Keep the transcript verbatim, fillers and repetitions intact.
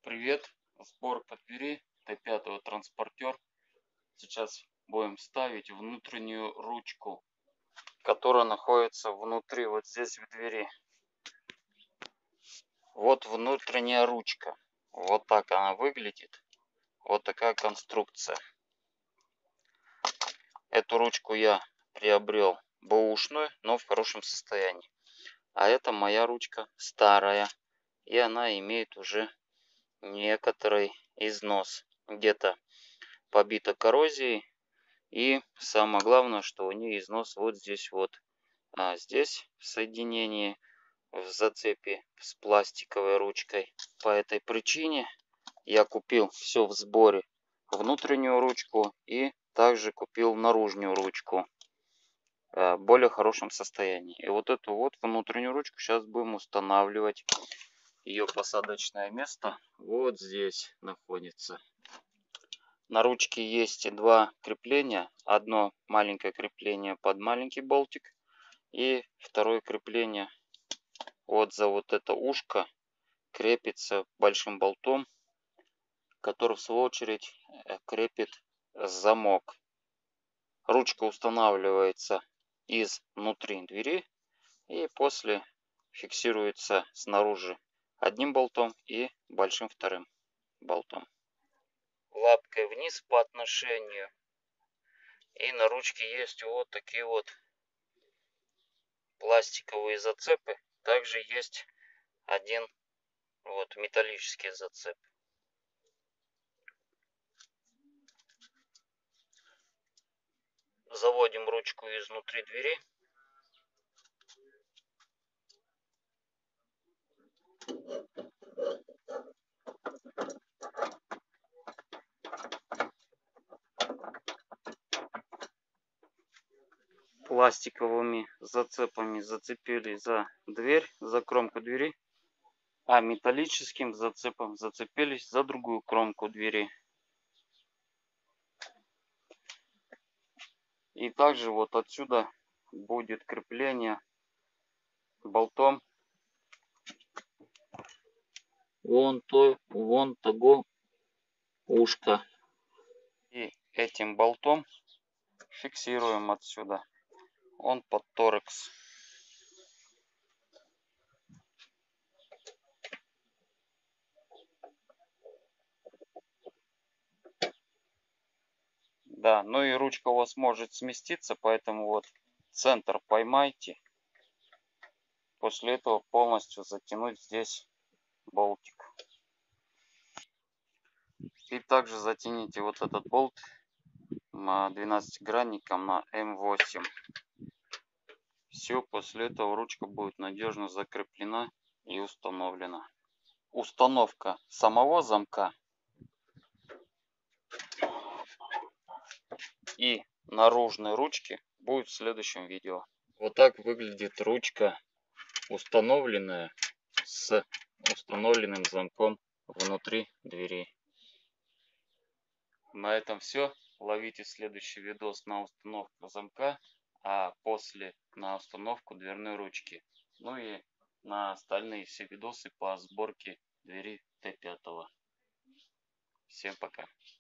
Привет! Сборка двери Т пять транспортер. Сейчас будем ставить внутреннюю ручку, которая находится внутри, вот здесь в двери. Вот внутренняя ручка. Вот так она выглядит. Вот такая конструкция. Эту ручку я приобрел бэушную, но в хорошем состоянии. А это моя ручка старая. И она имеет уже некоторый износ. Где-то побита коррозией. И самое главное, что у нее износ вот здесь вот. А здесь в соединении, в зацепе с пластиковой ручкой. По этой причине я купил все в сборе. Внутреннюю ручку и также купил наружную ручку. В более хорошем состоянии. И вот эту вот внутреннюю ручку сейчас будем устанавливать. Ее посадочное место вот здесь находится. На ручке есть два крепления. Одно маленькое крепление под маленький болтик. И второе крепление вот за вот это ушко крепится большим болтом, который в свою очередь крепит замок. Ручка устанавливается изнутри двери и после фиксируется снаружи одним болтом и большим вторым болтом. Лапкой вниз по отношению. И на ручке есть вот такие вот пластиковые зацепы. Также есть один вот металлический зацеп. Заводим ручку изнутри двери. Пластиковыми зацепами зацепили за дверь, за кромку двери, а металлическим зацепом зацепились за другую кромку двери. И также вот отсюда будет крепление болтом вон той, вон того ушка. И этим болтом фиксируем отсюда. Он под торекс. Да, ну и ручка у вас может сместиться, поэтому вот центр поймайте. После этого полностью затянуть здесь болтик. И также затяните вот этот болт двенадцатигранником на эм восемь. Все, после этого ручка будет надежно закреплена и установлена. Установка самого замка и наружной ручки будет в следующем видео. Вот так выглядит ручка, установленная с установленным замком внутри двери. На этом все. Ловите следующий видос на установку замка, а после на установку дверной ручки. Ну и на остальные все видосы по сборке двери Т пять. Всем пока.